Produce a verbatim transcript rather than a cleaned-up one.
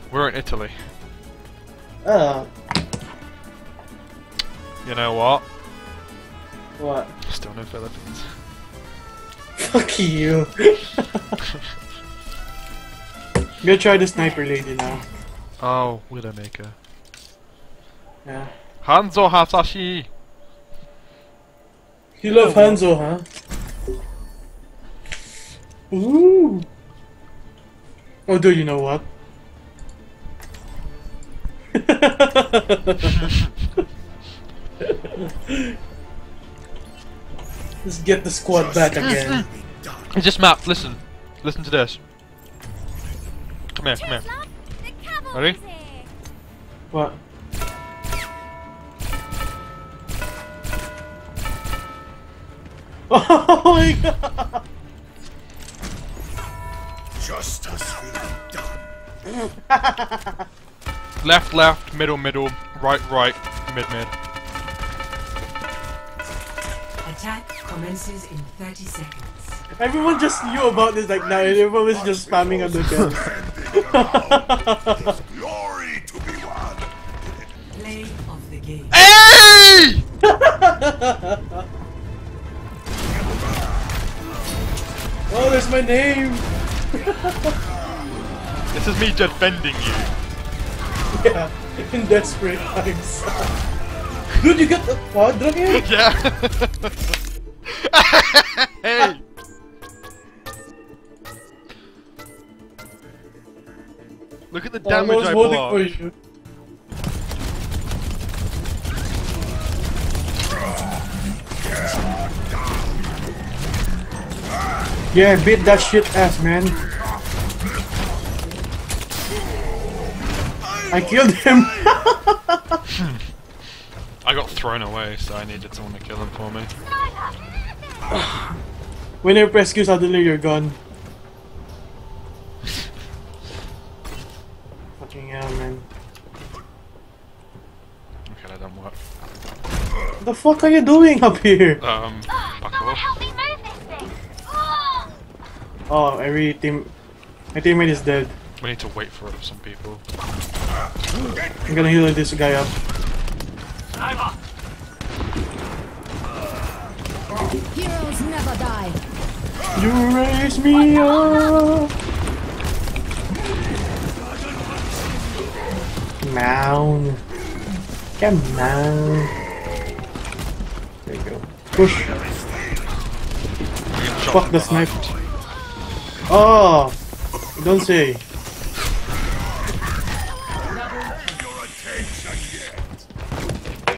We're in Italy. Oh. You know what? What? Still no Philippines. Fuck you. I'm gonna try the sniper lady now. Oh, Widowmaker. Yeah. Hanzo Hasashi! You love Hanzo, huh? Ooh. Oh, dude, you know what? Let's get the squad back again. It's just map, listen. Listen to this. Come here, come here. Ready? What? Oh my god! Justice will be done. Left, left, middle, middle, right, right, mid, mid. Attack commences in thirty seconds. Everyone just knew about this like now, everyone was just spamming on the gun. Glory to be won. Play of the game. Hey! Oh, there's my name! This is me defending you. Yeah, in desperate times. Dude, you got the quad dragon? Yeah. Hey! Look at the Oh, damage was I voting blocked. for you. Yeah, beat that shit ass, man. I killed him. I got thrown away, so I needed someone to kill him for me. When you press Q, suddenly you're gone. Fucking hell, man. Okay, that didn't work. What the fuck are you doing up here? Um, back off. Oh, every team... My teammate is dead. We need to wait for some people. I'm gonna heal this guy up. Heroes never die. You raise me up. Come on. Come on. There you go. Push. Fuck the sniper. Oh! Don't say.